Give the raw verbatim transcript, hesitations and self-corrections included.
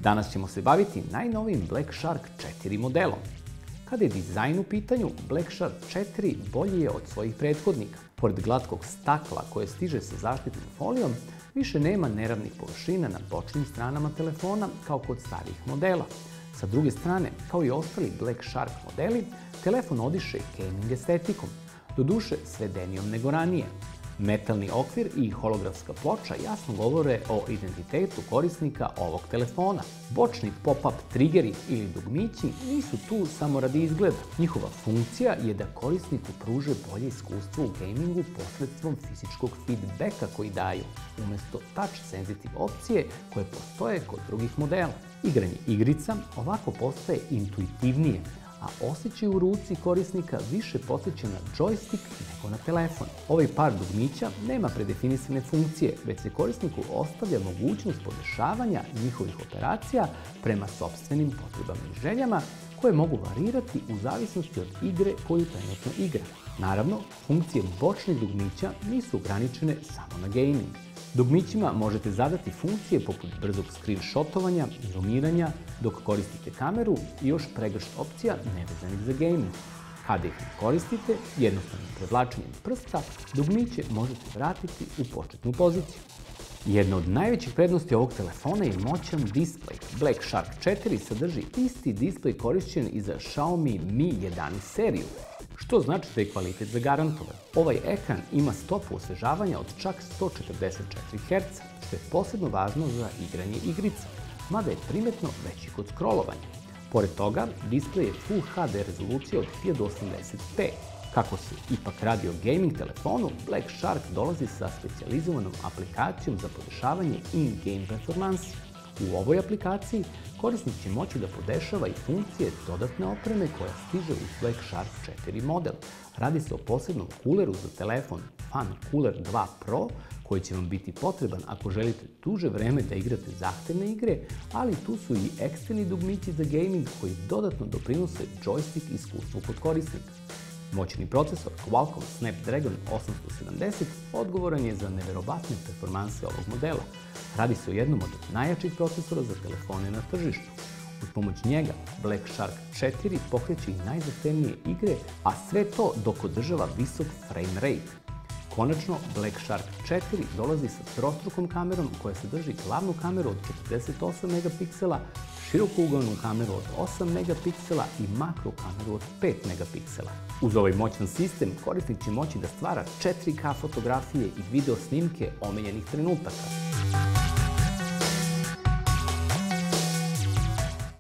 Danas ćemo se baviti najnovijim Black Shark četiri modelom. Kada je dizajn u pitanju, Black Shark četiri bolji je od svojih prethodnika. Pored glatkog stakla koje stiže sa zaštitnom folijom, više nema neravnih površina na bočnim stranama telefona kao kod starijih modela. Sa druge strane, kao i ostali Black Shark modeli, telefon odiše gaming estetikom, doduše svedenijom nego ranije. Metalni okvir i holografska ploča jasno govore o identitetu korisnika ovog telefona. Bočni pop-up triggeri ili dugmići nisu tu samo radi izgleda. Njihova funkcija je da korisniku pruže bolje iskustvo u gamingu posredstvom fizičkog feedbacka koji daju, umesto touch sensitive opcije koje postoje kod drugih modela. Igranje igrica ovako postaje intuitivnije, a osjećaj u ruci korisnika više podsjeća na joystick nego na telefon. Ovaj par dugmića nema predefinisane funkcije, već se korisniku ostavlja mogućnost podešavanja njihovih operacija prema sopstvenim potrebama i željama, koje mogu varirati u zavisnosti od igre koju trenutno igra. Naravno, funkcije bočnih dugmića nisu ograničene samo na gaming. Dugmićima možete zadati funkcije poput brzog screenshotovanja, zoomiranja dok koristite kameru i još pregršt opcija nevezanih za gaming. Kada ih ne koristite, jednostavnim prevlačenjem prsta, dugmiće možete vratiti u početnu poziciju. Jedna od najvećih prednosti ovog telefona je moćan displej. Black Shark četiri sadrži isti displej korišćen i za Xiaomi Mi jedanaest seriju, što znači da je kvalitet zagarantovan. Ovaj ekran ima stopu osvežavanja od čak sto četrdeset četiri herca, što je posebno važno za igranje igrica, mada je primetno veći kod scrollovanja. Pored toga, displej je Full H D rezolucija od hiljadu osamdeset p. Kako se ipak radi o gaming telefonu, Black Shark dolazi sa specijalizovanom aplikacijom za podešavanje in-game performansi. U ovoj aplikaciji korisnik će moći da podešava i funkcije dodatne opreme koja stiže uz Black Shark četiri model. Radi se o posebnom kuleru za telefon Fan Cooler dva Pro, koji će vam biti potreban ako želite duže vreme da igrate zahtevne igre, ali tu su i eksterni dugmići za gaming koji dodatno doprinose joystick iskustvu kod korisnika. Moćni procesor Qualcomm Snapdragon osamsto sedamdeset odgovoran je za neverovatne performanse ovog modela. Radi se o jednom od najjačih procesora za telefone na tržištu. Uz pomoć njega, Black Shark četiri pokreće i najzahtevnije igre, a sve to dok održava visok frame rate. Konačno, Black Shark četiri dolazi sa trostrukom kamerom koja sadrži glavnu kameru od četrdeset osam megapiksela, širokougalnu kameru od osam megapiksela i makro kameru od pet megapiksela. Uz ovaj moćan sistem, korisnik će moći da stvara četiri K fotografije i video snimke omiljenih trenutaka.